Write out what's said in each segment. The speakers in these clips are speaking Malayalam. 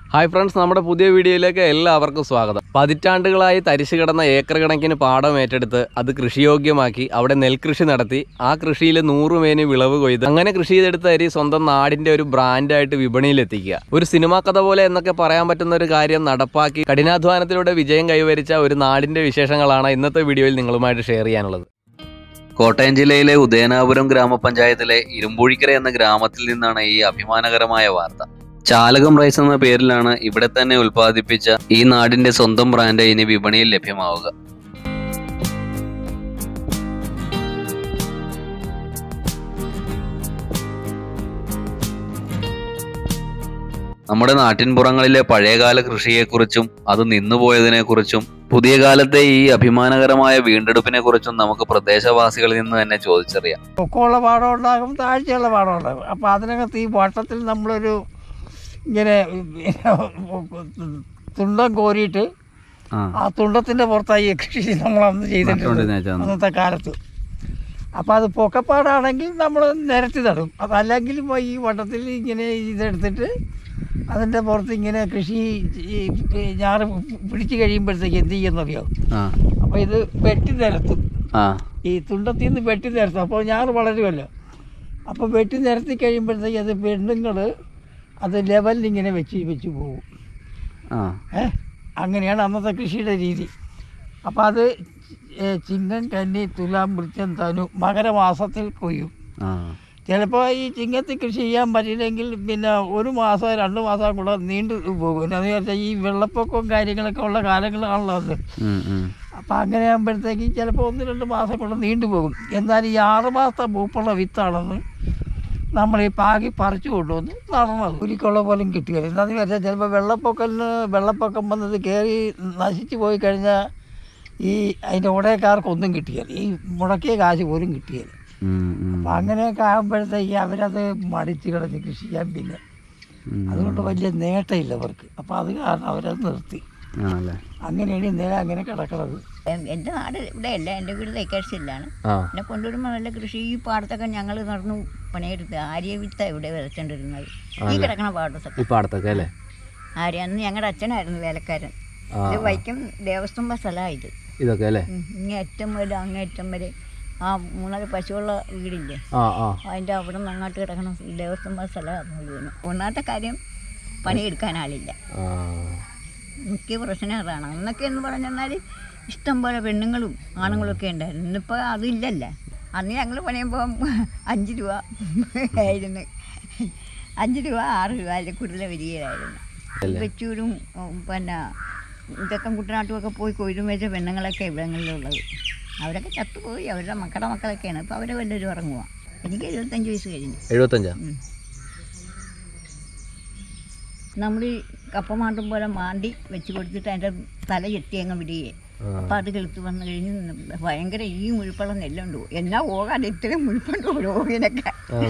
ഹായ് ഫ്രണ്ട്സ്, നമ്മുടെ പുതിയ വീഡിയോയിലേക്ക് എല്ലാവർക്കും സ്വാഗതം. പതിറ്റാണ്ടുകളായി തരിശു കിടന്ന ഏക്കർ കണക്കിന് പാടം ഏറ്റെടുത്ത് അത് കൃഷിയോഗ്യമാക്കി അവിടെ നെൽകൃഷി നടത്തി ആ കൃഷിയിൽ 100 മേനി വിളവ് കൊയ്ത് അങ്ങനെ കൃഷി ചെയ്തെടുത്ത അരി സ്വന്തം നാടിന്റെ ഒരു ബ്രാൻഡായിട്ട് വിപണിയിലെത്തിക്കുക. ഒരു സിനിമാ കഥ പോലെ എന്നൊക്കെ പറയാൻ പറ്റുന്ന ഒരു കാര്യം നടപ്പാക്കി കഠിനാധ്വാനത്തിലൂടെ വിജയം കൈവരിച്ച ഒരു നാടിന്റെ വിശേഷങ്ങളാണ് ഇന്നത്തെ വീഡിയോയിൽ നിങ്ങളുമായിട്ട് ഷെയർ ചെയ്യാനുള്ളത്. കോട്ടയം ജില്ലയിലെ ഉദയനാപുരം ഗ്രാമപഞ്ചായത്തിലെ ഇരുമ്പൂഴിക്കര എന്ന ഗ്രാമത്തിൽ നിന്നാണ് ഈ അഭിമാനകരമായ വാർത്ത. ചാലകം റൈസ് എന്ന പേരിലാണ് ഇവിടെ തന്നെ ഉൽപ്പാദിപ്പിച്ച ഈ നാടിന്റെ സ്വന്തം ബ്രാൻഡ് ഇനി വിപണിയിൽ ലഭ്യമാവുക. നമ്മുടെ നാട്ടിൻപുറങ്ങളിലെ പഴയകാല കൃഷിയെക്കുറിച്ചും അത് നിന്നുപോയതിനെക്കുറിച്ചും പുതിയ കാലത്തെ ഈ അഭിമാനകരമായ വീണ്ടെടുപ്പിനെ കുറിച്ചും നമുക്ക് പ്രദേശവാസികളിൽ നിന്ന് തന്നെ ചോദിച്ചറിയാം. പൊക്കമുള്ള പാടം ഉണ്ടാകും, താഴ്ചയുള്ള പാടം ഉണ്ടാകും. അപ്പോൾ അതിനകത്ത് ഈ വട്ടത്തിൽ നമ്മളൊരു ഇങ്ങനെ തുണ്ടം കോരിയിട്ട് ആ തുണ്ടത്തിൻ്റെ പുറത്തായി കൃഷി നമ്മളന്ന് ചെയ്തിട്ടുണ്ട് അന്നത്തെ കാലത്ത്. അപ്പോൾ അത് പൊക്കപ്പാടാണെങ്കിൽ നമ്മൾ നിരത്തി നടും. അതല്ലെങ്കിൽ ഈ വട്ടത്തിൽ ഇങ്ങനെ ഇതെടുത്തിട്ട് അതിൻ്റെ പുറത്ത് ഇങ്ങനെ കൃഷി ഞാറ് പിടിച്ച് കഴിയുമ്പോഴത്തേക്ക് എന്ത് ചെയ്യുന്നറിയോ, അപ്പോൾ ഇത് വെട്ടി നിരത്തും. ഈ തുണ്ടത്തിൽ നിന്ന് വെട്ടി നിരത്തും. അപ്പോൾ ഞാറ് വളരുമല്ലോ. അപ്പോൾ വെട്ടി നിരത്തി കഴിയുമ്പോഴത്തേക്ക് അത് പെണ്ണുങ്ങൾ അത് ലെവലിലിങ്ങനെ വെച്ച് പോകും. അങ്ങനെയാണ് അന്നത്തെ കൃഷിയുടെ രീതി. അപ്പോൾ അത് ചിങ്ങം, കന്നി, തുലാം, വൃശ്ചികം, ധനു മകരമാസത്തിൽ കൊയ്യും. ചിലപ്പോൾ ഈ ചിങ്ങത്തിൽ കൃഷി ചെയ്യാൻ പറ്റിയില്ലെങ്കിൽ പിന്നെ 1 മാസം 2 മാസം കൂടെ നീണ്ടു പോകും. എന്താണെന്ന് വെച്ചാൽ ഈ വെള്ളപ്പൊക്കവും കാര്യങ്ങളൊക്കെ ഉള്ള കാലങ്ങളാണല്ലോ അത്. അപ്പം അങ്ങനെ ആകുമ്പോഴത്തേക്ക് ചിലപ്പോൾ 1-2 മാസം കൂടെ നീണ്ടുപോകും. എന്നാൽ ഈ 6 മാസത്തെ മൂപ്പുള്ള വിത്താണെന്ന് നമ്മൾ ഈ പാകി പറിച്ചു കൊണ്ടുവന്ന് നടന്നത് ഒരിക്കുള്ള പോലും കിട്ടുകയില്ല. എന്താണെന്ന് വെച്ചാൽ ചിലപ്പോൾ വെള്ളപ്പൊക്കം വന്നത് കയറി നശിച്ചു പോയി കഴിഞ്ഞാൽ ഈ അതിൻ്റെ ഉടയക്കാർക്കൊന്നും കിട്ടുകയില്ല, ഈ മുടക്കിയ കാശ് പോലും കിട്ടുകയില്ല. അപ്പം അങ്ങനെയൊക്കെ ആകുമ്പോഴത്തേക്ക് അവരത് മടിച്ച് കിടന്ന് കൃഷി ചെയ്യാൻ പിന്നെ അതുകൊണ്ട് വലിയ നേട്ടമില്ല അവർക്ക്. അപ്പം അത് കാരണം അവരത് നിർത്തി. അങ്ങനെയാണ് ഇന്നലെ അങ്ങനെ കിടക്കുന്നത്. എൻ്റെ നാട് ഇവിടെ അല്ല, എൻ്റെ വീട് തേക്കാഴ്ചയിലാണ്. എന്നെ കൊണ്ടുവരുമ്പോൾ നല്ല കൃഷി ഈ പാടത്തൊക്കെ ഞങ്ങൾ നടന്നു പണിയെടുത്ത് ആര്യവിത്ത ഇവിടെ വിതച്ചിട്ടിരുന്നത് ഈ കിടക്കണ പാടത്തൊക്കെ അല്ലേ. ആര്യ അന്ന് ഞങ്ങളുടെ അച്ഛനായിരുന്നു വേലക്കാരൻ. ഇത് വൈക്കം ദേവസ്വം സ്ഥലമായത് ഇതൊക്കെ അല്ലേ. ഇങ്ങേറ്റം മുതൽ അങ്ങേറ്റം വരെ ആ 3-4 പശുവുള്ള വീടില്ലേ, അതിൻ്റെ അവിടെ നിന്ന് അങ്ങോട്ട് കിടക്കണ ദേവസ്വം സ്ഥലമാണ് മുഴുവനും. ഒന്നാമത്തെ കാര്യം പണിയെടുക്കാൻ ആളില്ല. മുഖ്യ പ്രശ്നം അതാണ്. അന്നൊക്കെ എന്ന് പറഞ്ഞാൽ ഇഷ്ടം പോലെ പെണ്ണുങ്ങളും ആണുങ്ങളും ഒക്കെ ഉണ്ടായിരുന്നു. ഇന്നിപ്പോൾ അതില്ലല്ലോ. അന്ന് ഞങ്ങൾ പണിയുമ്പോൾ 5 രൂപ ആയിരുന്നു. 5 രൂപ 6 രൂപ അതിൽ കൂടുതൽ വരികയായിരുന്നു. വെച്ചൂരും പിന്നെ ഇതൊക്കെ കുട്ടനാട്ടുമൊക്കെ പോയി കൊയ്തും വെച്ച പെണ്ണുങ്ങളൊക്കെ ഇവിടങ്ങളിലുള്ളത്. അവരൊക്കെ ചത്തുപോയി. അവരുടെ മക്കളൊക്കെയാണ്. ഇപ്പോൾ അവരെ വല്ലവരും ഇറങ്ങുക. എനിക്ക് 75 വയസ്സ് കഴിഞ്ഞു. 75? നമ്മൾ ഈ കപ്പ മാണ്ടും പോലെ മാണ്ടി വെച്ച് കൊടുത്തിട്ട് അതിൻ്റെ തല ചെത്തി അങ്ങ് വിടുകയെ. അപ്പം അത് കെളുത്ത് വന്നു കഴിഞ്ഞ് ഭയങ്കര ഈ മുഴുപ്പുള്ള നെല്ലുണ്ട്. എന്നാ പോകാൻ ഇത്രയും മുഴുപ്പുണ്ട് ഓരോന്നിനൊക്കെ.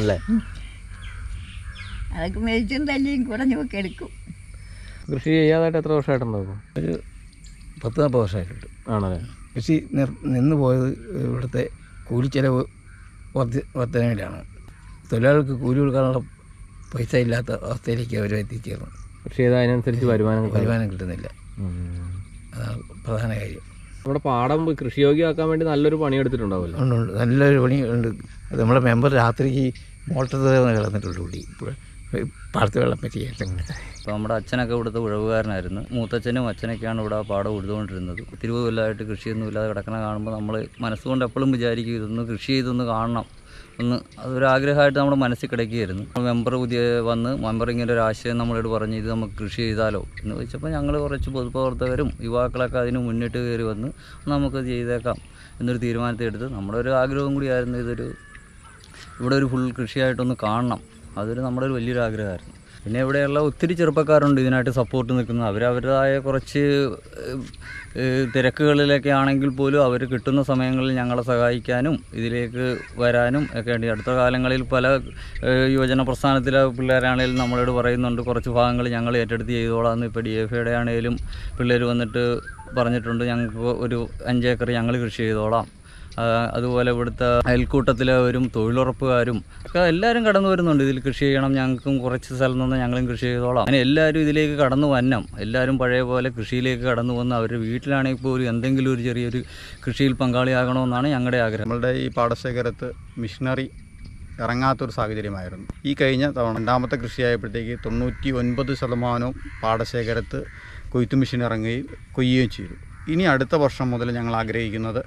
അതൊക്കെ മേടിച്ചും തല്ലിയും കുറഞ്ഞും ഒക്കെ എടുക്കും. കൃഷി ചെയ്യാതായിട്ട് എത്ര വർഷമായിട്ടുണ്ടാകും? ഒരു 10-40 വർഷമായിട്ടുണ്ട്. ആണല്ലേ. കൃഷി നിന്ന് പോയത് ഇവിടുത്തെ കൂലിച്ചെലവ് വർധനയിലാണ്. തൊഴിലാളികൾക്ക് കൂലി കൊടുക്കാനുള്ള പൈസ ഇല്ലാത്ത അവസ്ഥയിലേക്ക് അവർ എത്തിച്ചേർന്നു. കൃഷി ചെയ്താൽ അതിനനുസരിച്ച് വരുമാനം കിട്ടുന്നില്ല. അതാണ് പ്രധാന കാര്യം. നമ്മുടെ പാടം കൃഷിയോഗ്യമാക്കാൻ വേണ്ടി നല്ലൊരു പണി എടുത്തിട്ടുണ്ടാവുമല്ലോ. ഉണ്ട്, നല്ലൊരു പണി ഉണ്ട്. അത് നമ്മുടെ മെമ്പർ രാത്രിക്ക് മോട്ടർ കിടന്നിട്ടുണ്ട് കൂടി പാടത്ത് വെള്ളം പറ്റിയ. ഇപ്പോൾ നമ്മുടെ അച്ഛനൊക്കെ ഇവിടുത്തെ ഉഴവുകാരനായിരുന്നു. മൂത്തച്ഛനും അച്ഛനൊക്കെയാണ് ഇവിടെ പാടം ഉഴുതുകൊണ്ടിരുന്നത്. 20 കൊല്ലമായിട്ട് കൃഷിയൊന്നും ഇല്ലാതെ കിടക്കണ കാണുമ്പോൾ നമ്മൾ മനസ്സുകൊണ്ട് എപ്പോഴും വിചാരിക്കും ഇതൊന്ന് കൃഷി ചെയ്തൊന്ന് കാണണം ഒന്ന്. അതൊരാഗ്രഹമായിട്ട് നമ്മുടെ മനസ്സിൽ കിടക്കുകയായിരുന്നു. മെമ്പർ മെമ്പർ ഇങ്ങനെ ഒരു ആശയം നമ്മളോട് പറഞ്ഞ് ഇത് നമുക്ക് കൃഷി ചെയ്താലോ എന്ന് ചോദിച്ചപ്പോൾ ഞങ്ങൾ കുറച്ച് പൊതുപ്രവർത്തകരും യുവാക്കളൊക്കെ അതിന് മുന്നിട്ട് കയറി വന്ന് നമുക്ക് ചെയ്തേക്കാം എന്നൊരു തീരുമാനത്തെടുത്ത് നമ്മുടെ ഒരു ആഗ്രഹവും കൂടിയായിരുന്നു ഇവിടെ ഒരു ഫുൾ കൃഷിയായിട്ടൊന്ന് കാണണം. അതൊരു നമ്മുടെ ഒരു വലിയൊരു ആഗ്രഹമായിരുന്നു. പിന്നെ ഇവിടെയുള്ള ഒത്തിരി ചെറുപ്പക്കാരുണ്ട് ഇതിനായിട്ട് സപ്പോർട്ട് നിൽക്കുന്നത്. അവരവരുടേതായ കുറച്ച് തിരക്കുകളിലൊക്കെ ആണെങ്കിൽ പോലും അവർ കിട്ടുന്ന സമയങ്ങളിൽ ഞങ്ങളെ സഹായിക്കാനും ഇതിലേക്ക് വരാനും ഒക്കെ ഉണ്ട്. അടുത്ത കാലങ്ങളിൽ പല യുവജന പ്രസ്ഥാനത്തിലെ പിള്ളേരാണെങ്കിലും നമ്മളോട് പറയുന്നുണ്ട് കുറച്ച് ഭാഗങ്ങൾ ഞങ്ങൾ ഏറ്റെടുത്ത് ചെയ്തോളാം. ഇപ്പോൾ DFAയുടെ ആണെങ്കിലും പിള്ളേർ വന്നിട്ട് പറഞ്ഞിട്ടുണ്ട് ഞങ്ങൾക്ക് ഒരു 5 ഏക്കർ ഞങ്ങൾ കൃഷി ചെയ്തോളാം അതുപോലെ ഇവിടുത്തെ അയൽക്കൂട്ടത്തിലവരും തൊഴിലുറപ്പുകാരും ഒക്കെ എല്ലാവരും കടന്നു വരുന്നുണ്ട്. ഇതിൽ കൃഷി ചെയ്യണം, ഞങ്ങൾക്കും കുറച്ച് സ്ഥലം നിന്ന് ഞങ്ങളും കൃഷി ചെയ്തോളാം. അങ്ങനെ എല്ലാവരും ഇതിലേക്ക് കടന്നു വന്നം. എല്ലാവരും പഴയ പോലെ കൃഷിയിലേക്ക് കടന്നു വന്ന് അവരുടെ വീട്ടിലാണെങ്കിൽ പോലും എന്തെങ്കിലും ഒരു ചെറിയൊരു കൃഷിയിൽ പങ്കാളിയാകണമെന്നാണ് ഞങ്ങളുടെ ആഗ്രഹം. നമ്മളുടെ ഈ പാടശേഖരത്ത് മിഷനറി ഇറങ്ങാത്തൊരു സാഹചര്യമായിരുന്നു. ഈ കഴിഞ്ഞ തവണ രണ്ടാമത്തെ കൃഷിയായപ്പോഴത്തേക്ക് 99% പാടശേഖരത്ത് കൊയ്ത്തു മെഷീൻ ഇറങ്ങുകയും കൊയ്യുകയും ചെയ്തു. ഇനി അടുത്ത വർഷം മുതൽ ഞങ്ങൾ ആഗ്രഹിക്കുന്നത്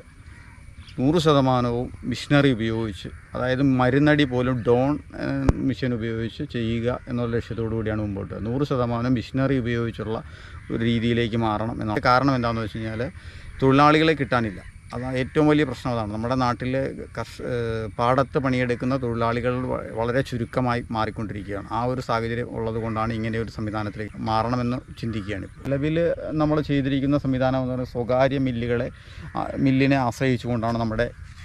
100% മിഷനറി ഉപയോഗിച്ച്, അതായത് മരുന്നടി പോലും ഡോൺ മെഷീൻ ഉപയോഗിച്ച് ചെയ്യുക എന്നുള്ള ലക്ഷ്യത്തോടു കൂടിയാണ് മുമ്പോട്ട്. 100% മിഷനറി ഉപയോഗിച്ചുള്ള ഒരു രീതിയിലേക്ക് മാറണം എന്നാണ്. കാരണം എന്താണെന്ന് വെച്ച് കഴിഞ്ഞാൽ തൊഴിലാളികളെ കിട്ടാനില്ല. അതാണ് ഏറ്റവും വലിയ പ്രശ്നം. അതാണ് നമ്മുടെ നാട്ടിൽ പാടത്ത് പണിയെടുക്കുന്ന തൊഴിലാളികൾ വളരെ ചുരുക്കമായി മാറിക്കൊണ്ടിരിക്കുകയാണ്. ആ ഒരു സാഹചര്യം ഉള്ളത് കൊണ്ടാണ് ഇങ്ങനെ ഒരു സംവിധാനത്തിലേക്ക് മാറണമെന്ന് ചിന്തിക്കുകയാണ്. നിലവിൽ നമ്മൾ ചെയ്തിരിക്കുന്ന സംവിധാനം എന്ന് പറയുന്നത് സ്വകാര്യ മില്ലിനെ ആശ്രയിച്ചുകൊണ്ടാണ് നമ്മുടെ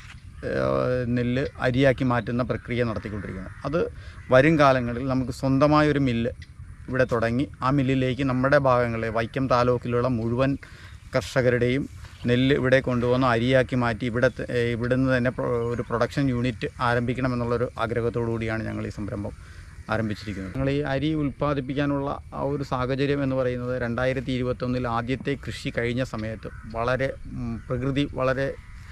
നെല്ല് അരിയാക്കി മാറ്റുന്ന പ്രക്രിയ നടത്തിക്കൊണ്ടിരിക്കുന്നത്. അത് വരും കാലങ്ങളിൽ നമുക്ക് സ്വന്തമായൊരു മില്ല് ഇവിടെ തുടങ്ങി ആ മില്ലിലേക്ക് നമ്മുടെ ഭാഗങ്ങളെ വൈക്കം താലൂക്കിലുള്ള മുഴുവൻ കർഷകരുടെയും നെല്ല് ഇവിടെ കൊണ്ടുവന്ന് അരിയാക്കി മാറ്റി ഇവിടുന്ന് തന്നെ ഒരു പ്രൊഡക്ഷൻ യൂണിറ്റ് ആരംഭിക്കണമെന്നുള്ളൊരു ആഗ്രഹത്തോടു കൂടിയാണ് ഞങ്ങൾ ഈ സംരംഭം ആരംഭിച്ചിരിക്കുന്നത്. ഞങ്ങൾ ഈ അരി ഉൽപ്പാദിപ്പിക്കാനുള്ള ആ ഒരു സാഹചര്യം എന്ന് പറയുന്നത് 2021 ആദ്യത്തെ കൃഷി കഴിഞ്ഞ സമയത്ത് വളരെ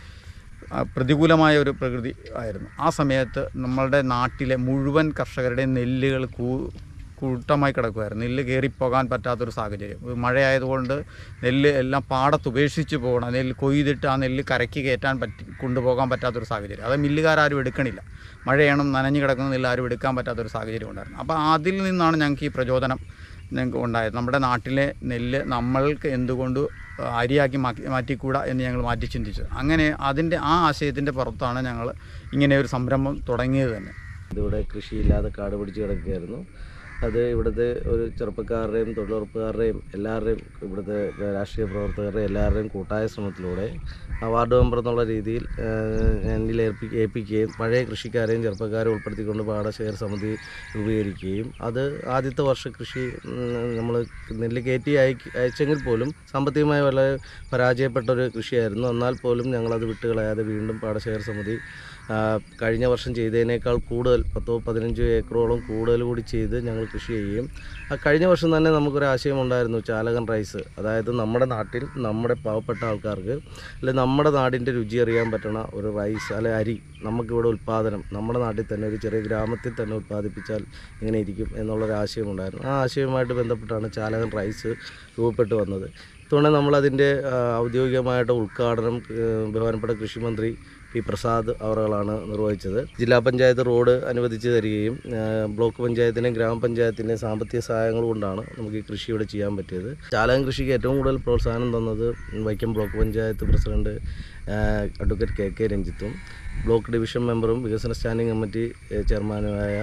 പ്രതികൂലമായ ഒരു പ്രകൃതി ആയിരുന്നു. ആ സമയത്ത് നമ്മളുടെ നാട്ടിലെ മുഴുവൻ കർഷകരുടെ നെല്ലുകൾ കൂട്ടമായി കിടക്കുമായിരുന്നു. നെല്ല് കയറിപ്പോകാൻ പറ്റാത്തൊരു സാഹചര്യം. മഴയായതുകൊണ്ട് നെല്ല് എല്ലാം പാടത്ത് ഉപേക്ഷിച്ച് പോകണം. നെല്ല് കൊയ്തിട്ട് ആ നെല്ല് കരയ്ക്ക് കയറ്റാൻ കൊണ്ടുപോകാൻ പറ്റാത്തൊരു സാഹചര്യം. അത് മില്ലുകാരും എടുക്കണില്ല. മഴയാണ്, നനഞ്ഞു കിടക്കുന്ന നെല്ല് ആരും എടുക്കാൻ പറ്റാത്തൊരു സാഹചര്യം ഉണ്ടായിരുന്നു. അപ്പോൾ അതിൽ നിന്നാണ് ഞങ്ങൾക്ക് ഈ പ്രചോദനം ഞങ്ങൾക്ക് ഉണ്ടായത്. നമ്മുടെ നാട്ടിലെ നെല്ല് നമ്മൾക്ക് എന്തുകൊണ്ട് അരിയാക്കി മാറ്റിക്കൂടാ എന്ന് ഞങ്ങൾ മാറ്റി ചിന്തിച്ചു. അങ്ങനെ അതിൻ്റെ ആ ആശയത്തിൻ്റെ പുറത്താണ് ഞങ്ങൾ ഇങ്ങനെ ഒരു സംരംഭം തുടങ്ങിയത് തന്നെ. ഇതിവിടെ കൃഷിയില്ലാതെ കാട് പിടിച്ച് കിടക്കുകയായിരുന്നു. അത് ഇവിടുത്തെ ഒരു ചെറുപ്പക്കാരുടെയും തൊഴിലുറപ്പുകാരുടെയും എല്ലാവരുടെയും ഇവിടുത്തെ രാഷ്ട്രീയ പ്രവർത്തകരുടെയും എല്ലാവരുടെയും കൂട്ടായ ശ്രമത്തിലൂടെ വാർഡ് മെമ്പർ എന്നുള്ള രീതിയിൽ എന്നിൽ ഏൽപ്പിക്കുകയും പഴയ കൃഷിക്കാരെയും ചെറുപ്പക്കാരെയും ഉൾപ്പെടുത്തിക്കൊണ്ട് പാടശേഖര സമിതി രൂപീകരിക്കുകയും അത് ആദ്യത്തെ വർഷ കൃഷി നമ്മൾ നെല്ല് കയറ്റി അയച്ചെങ്കിൽ പോലും സാമ്പത്തികമായി വളരെ പരാജയപ്പെട്ടൊരു കൃഷിയായിരുന്നു. എന്നാൽ പോലും ഞങ്ങളത് വിട്ടുകളയാതെ വീണ്ടും പാടശേഖര സമിതി കഴിഞ്ഞ വർഷം ചെയ്തതിനേക്കാൾ കൂടുതൽ 10-15 ഏക്കറോളം കൂടുതൽ കൂടി ചെയ്ത് ഞങ്ങൾ കൃഷി ചെയ്യുകയും കഴിഞ്ഞ വർഷം തന്നെ നമുക്കൊരാശയം ഉണ്ടായിരുന്നു, ചാലകൻ റൈസ്. അതായത് നമ്മുടെ നാട്ടിൽ നമ്മുടെ പാവപ്പെട്ട ആൾക്കാർക്ക് അല്ലെങ്കിൽ നമ്മുടെ നാടിൻ്റെ രുചി അറിയാൻ പറ്റണ ഒരു റൈസ് അല്ലെ അരി നമുക്കിവിടെ ഉൽപ്പാദനം നമ്മുടെ നാട്ടിൽ തന്നെ ഒരു ചെറിയ ഗ്രാമത്തിൽ തന്നെ ഉൽപ്പാദിപ്പിച്ചാൽ എങ്ങനെ ഇരിക്കും എന്നുള്ളൊരാശയം ഉണ്ടായിരുന്നു. ആ ആശയവുമായിട്ട് ബന്ധപ്പെട്ടാണ് ചാലകൻ റൈസ് രൂപപ്പെട്ടു വന്നത്. ഇത്തവണ നമ്മളതിൻ്റെ ഔദ്യോഗികമായിട്ട് ഉദ്ഘാടനം ബഹുമാനപ്പെട്ട കൃഷിമന്ത്രി പി പ്രസാദ് അവറുകളാണ് നിർവഹിച്ചത്. ജില്ലാ പഞ്ചായത്ത് റോഡ് അനുവദിച്ച് തരികയും ബ്ലോക്ക് പഞ്ചായത്തിൻ്റെയും ഗ്രാമപഞ്ചായത്തിൻ്റെയും സാമ്പത്തിക സഹായങ്ങൾ കൊണ്ടാണ് നമുക്ക് ഈ കൃഷി ഇവിടെ ചെയ്യാൻ പറ്റിയത്. ചാലകൻ കൃഷിക്ക് ഏറ്റവും കൂടുതൽ പ്രോത്സാഹനം തന്നത് Vaikom block panchayat president advocate K രഞ്ജിത്തും ബ്ലോക്ക് ഡിവിഷൻ മെമ്പറും വികസന സ്റ്റാൻഡിംഗ് കമ്മിറ്റി ചെയർമാനുമായ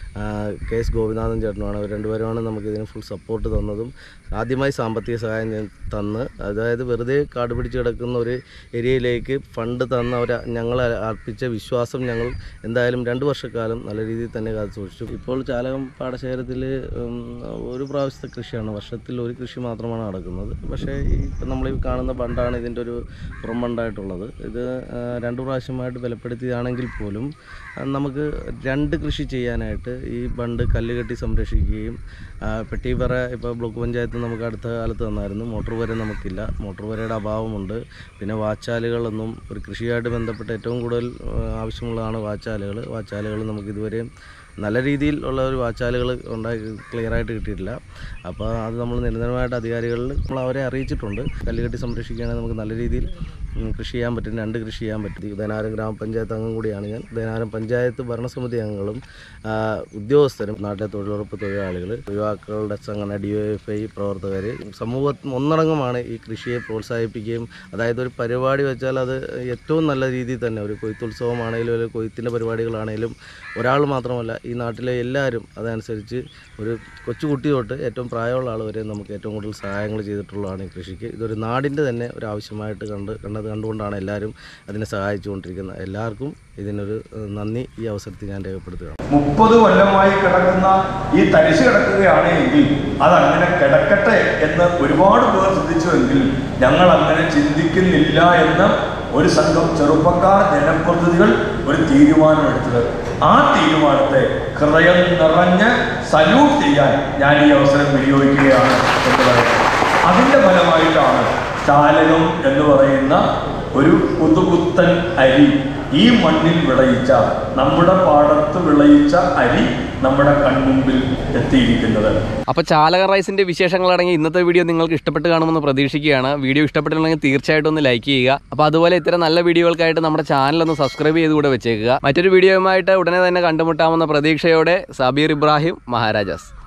KS ഗോപിനാഥൻ ചേട്ടനുമാണ്. അവർ രണ്ടുപേരുമാണ് നമുക്കിതിന് ഫുൾ സപ്പോർട്ട് തന്നതും ആദ്യമായി സാമ്പത്തിക സഹായം തന്ന്, അതായത് വെറുതെ കാട് പിടിച്ച് കിടക്കുന്ന ഒരു ഏരിയയിലേക്ക് ഫണ്ട് തന്ന ഞങ്ങൾ അർപ്പിച്ച വിശ്വാസം ഞങ്ങൾ എന്തായാലും 2 വർഷക്കാലം നല്ല രീതിയിൽ തന്നെ കാത്തു സൂക്ഷിച്ചു. ഇപ്പോൾ ചാലകം പാടശേഖരത്തിൽ ഒരു പ്രാവശ്യത്തെ കൃഷിയാണ്, വർഷത്തിൽ ഒരു കൃഷി മാത്രമാണ് നടക്കുന്നത്. പക്ഷേ ഇപ്പം നമ്മൾ കാണുന്ന ബണ്ടാണ് ഇതിൻ്റെ ഒരു പുറം ബണ്ടായിട്ടുള്ളത്. ഇത് 2 പ്രാവശ്യമായിട്ട് ബലപ്പെടുത്തിയതാണെങ്കിൽ പോലും നമുക്ക് 2 കൃഷി ചെയ്യാനായിട്ട് ഈ ബണ്ട് കല്ല് കെട്ടി സംരക്ഷിക്കുകയും പെട്ടിപ്പറ ഇപ്പോൾ ബ്ലോക്ക് പഞ്ചായത്ത് നമുക്ക് അടുത്ത കാലത്ത് തന്നായിരുന്നു. മോട്ടോർ വര നമുക്കില്ല, മോട്ടോർ വരയുടെ അഭാവമുണ്ട്. പിന്നെ വാച്ചാലുകളൊന്നും ഒരു കൃഷിയായിട്ട് ബന്ധപ്പെട്ട് ഏറ്റവും കൂടുതൽ ആവശ്യമുള്ളതാണ് വാച്ചാലുകൾ നമുക്കിതുവരെയും നല്ല രീതിയിൽ ഉള്ള ഒരു വാച്ചാലുകൾ ക്ലിയറായിട്ട് കിട്ടിയിട്ടില്ല. അപ്പോൾ അത് നമ്മൾ നിരന്തരമായിട്ട് അധികാരികളിൽ നമ്മൾ അവരെ അറിയിച്ചിട്ടുണ്ട്. കല്ലുകെട്ടി സംരക്ഷിക്കുകയാണെങ്കിൽ നമുക്ക് നല്ല രീതിയിൽ കൃഷി ചെയ്യാൻ പറ്റും, 2 കൃഷി ചെയ്യാൻ പറ്റും. ദേനാരം ഗ്രാമപഞ്ചായത്ത് അംഗം കൂടിയാണ് ഞാൻ. ദേനാരം പഞ്ചായത്ത് ഭരണസമിതി അംഗങ്ങളും ഉദ്യോഗസ്ഥരും നാട്ടിലെ തൊഴിലുറപ്പ് തൊഴിലാളികൾ, യുവാക്കളുടെ സംഘടന, DYFI പ്രവർത്തകർ, സമൂഹം ഒന്നടങ്കമാണ് ഈ കൃഷിയെ പ്രോത്സാഹിപ്പിക്കുകയും അതായത് ഒരു പരിപാടി വെച്ചാൽ അത് ഏറ്റവും നല്ല രീതിയിൽ തന്നെ ഒരു കൊയ്ത്തുത്സവമാണെങ്കിലും ഒരു കൊയ്ത്തിൻ്റെ പരിപാടികളാണെങ്കിലും ഒരാൾ മാത്രമല്ല ഈ നാട്ടിലെ എല്ലാവരും അതനുസരിച്ച് ഒരു കൊച്ചുകുട്ടി തൊട്ട് ഏറ്റവും പ്രായമുള്ള ആൾ വരെ നമുക്ക് ഏറ്റവും കൂടുതൽ സഹായങ്ങൾ ചെയ്തിട്ടുള്ളതാണ് ഈ കൃഷിക്ക്. ഇതൊരു നാടിൻ്റെ തന്നെ ഒരു ആവശ്യമായിട്ട് കണ്ടുകൊണ്ടാണ് എല്ലാവരും അതിനെ സഹായിച്ചുകൊണ്ടിരിക്കുന്നത്. എല്ലാവർക്കും ഇതിനൊരു നന്ദി ഈ അവസരത്തിൽ ഞാൻ രേഖപ്പെടുത്തുകയാണ്. 30 കൊല്ലമായി കിടക്കുന്ന ഈ തരിശ് കിടക്കുകയാണ് എങ്കിൽ അതങ്ങനെ കിടക്കട്ടെ എന്ന് ഒരുപാട് പേർ ചിന്തിച്ചുവെങ്കിൽ ഞങ്ങൾ അങ്ങനെ ചിന്തിക്കുന്നില്ല എന്ന് ഒരു സംഘം ചെറുപ്പക്കാർ ജനപ്രതിനിധികൾ ഒരു തീരുമാനമെടുത്തത്. ആ തീരുമാനത്തെ ഹൃദയം നിറഞ്ഞ് സല്യൂട്ട് ചെയ്യാൻ ഞാൻ ഈ അവസരം വിനിയോഗിക്കുകയാണ് എന്ന് പറയുന്നത്. അതിൻ്റെ ഫലമായിട്ടാണ് ചാലകം എന്ന് പറയുന്ന ഒരു പുതുപുത്തൻ അരി, ഈ മണ്ണിൽ വിളയിച്ച, നമ്മുടെ പാടത്ത് വിളയിച്ച അരി നമ്മുടെ കൺമുമ്പിൽ എത്തിയിരിക്കുന്നത്. അപ്പോൾ ചാലക റൈസിൻ്റെ വിശേഷങ്ങളടങ്ങി ഇന്നത്തെ വീഡിയോ നിങ്ങൾക്ക് ഇഷ്ടപ്പെട്ട് കാണുമെന്ന് പ്രതീക്ഷിക്കുകയാണ്. വീഡിയോ ഇഷ്ടപ്പെട്ടിട്ടുണ്ടെങ്കിൽ തീർച്ചയായിട്ടും ഒന്ന് ലൈക്ക് ചെയ്യുക. അപ്പോൾ അതുപോലെ ഇത്തരം നല്ല വീഡിയോകൾക്കായിട്ട് നമ്മുടെ ചാനൽ ഒന്ന് സബ്സ്ക്രൈബ് ചെയ്ത് കൂടെ വെച്ചേക്കുക. മറ്റൊരു വീഡിയോയുമായിട്ട് ഉടനെ തന്നെ കണ്ടുമുട്ടാമെന്ന പ്രതീക്ഷയോടെ സബീർ ഇബ്രാഹിം, മഹാരാജാസ്.